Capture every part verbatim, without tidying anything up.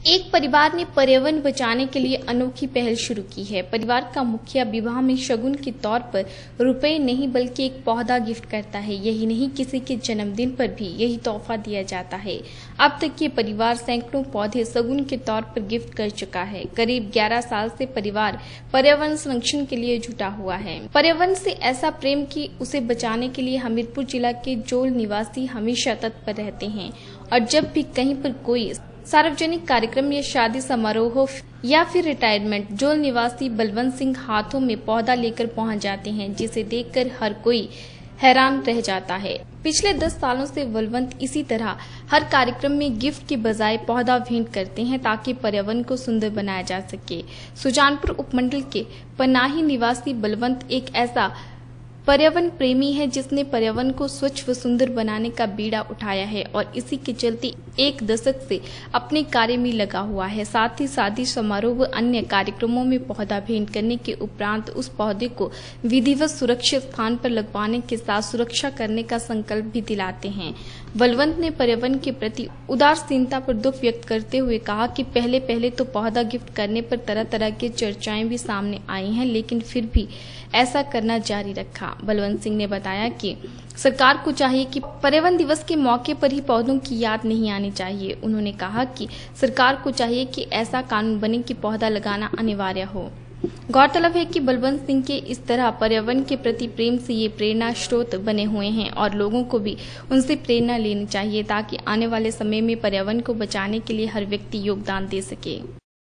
एक परिवार ने पर्यावरण बचाने के लिए अनोखी पहल शुरू की है। परिवार का मुखिया विवाह में शगुन के तौर पर रुपए नहीं बल्कि एक पौधा गिफ्ट करता है। यही नहीं, किसी के जन्मदिन पर भी यही तोहफा दिया जाता है। अब तक ये परिवार सैकड़ों पौधे शगुन के तौर पर गिफ्ट कर चुका है। करीब ग्यारह साल से परिवार पर्यावरण संरक्षण के लिए जुटा हुआ है। पर्यावरण से ऐसा प्रेम कि उसे बचाने के लिए हमीरपुर जिला के जोल निवासी हमेशा तत्पर रहते हैं और जब भी कहीं पर कोई सार्वजनिक कार्यक्रम या शादी समारोह हो या फिर रिटायरमेंट, जोल निवासी बलवंत सिंह हाथों में पौधा लेकर पहुंच जाते हैं, जिसे देखकर हर कोई हैरान रह जाता है। पिछले दस सालों से बलवंत इसी तरह हर कार्यक्रम में गिफ्ट के बजाय पौधा भेंट करते हैं ताकि पर्यावरण को सुंदर बनाया जा सके। सुजानपुर उपमंडल के पनाही निवासी बलवंत एक ऐसा पर्यावरण प्रेमी है जिसने पर्यावरण को स्वच्छ व सुंदर बनाने का बीड़ा उठाया है और इसी के चलते एक दशक से अपने कार्य में लगा हुआ है। साथ ही शादी समारोह व अन्य कार्यक्रमों में पौधा भेंट करने के उपरांत उस पौधे को विधिवत सुरक्षित स्थान पर लगवाने के साथ सुरक्षा करने का संकल्प भी दिलाते हैं। बलवंत ने पर्यावरण के प्रति उदासीनता पर दुख व्यक्त करते हुए कहा कि पहले पहले तो पौधा गिफ्ट करने पर तरह तरह की चर्चाएं भी सामने आई हैं, लेकिन फिर भी ऐसा करना जारी रखा। बलवंत सिंह ने बताया कि सरकार को चाहिए कि पर्यावरण दिवस के मौके पर ही पौधों की याद नहीं आनी चाहिए। उन्होंने कहा कि सरकार को चाहिए कि ऐसा कानून बने कि पौधा लगाना अनिवार्य हो। गौरतलब है कि बलवंत सिंह के इस तरह पर्यावरण के प्रति प्रेम से ये प्रेरणा स्रोत बने हुए हैं और लोगों को भी उनसे प्रेरणा लेनी चाहिए ताकि आने वाले समय में पर्यावरण को बचाने के लिए हर व्यक्ति योगदान दे सके।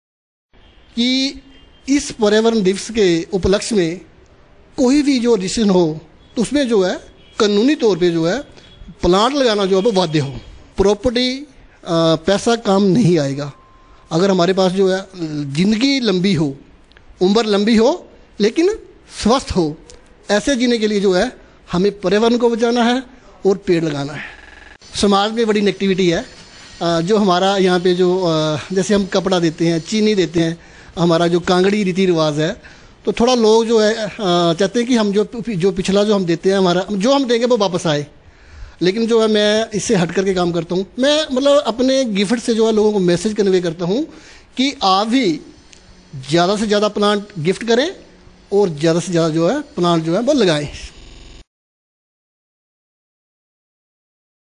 कि इस पर्यावरण दिवस के उपलक्ष्य में कोई भी जो डिसीजन हो तो उसमें जो है कानूनी तौर पे जो है प्लांट लगाना जो है वो बाध्य हो। प्रॉपर्टी पैसा काम नहीं आएगा। अगर हमारे पास जो है जिंदगी लंबी हो, उम्र लंबी हो, लेकिन स्वस्थ हो, ऐसे जीने के लिए जो है हमें पर्यावरण को बचाना है और पेड़ लगाना है। समाज में बड़ी नेगेटिविटी है। जो हमारा यहाँ पे जो जैसे हम कपड़ा देते हैं, चीनी देते हैं, हमारा जो कांगड़ी रीति रिवाज है, तो थोड़ा लोग जो है चाहते हैं कि हम जो जो पिछला जो हम देते हैं, हमारा जो हम देंगे वो वापस आए। लेकिन जो है मैं इससे हट करके काम करता हूँ। मैं मतलब अपने गिफ्ट से जो है लोगों को मैसेज कन्वे करता हूँ कि आप भी ज़्यादा से ज़्यादा प्लांट गिफ्ट करें और ज़्यादा से ज़्यादा जो है प्लांट जो है वो लगाएं।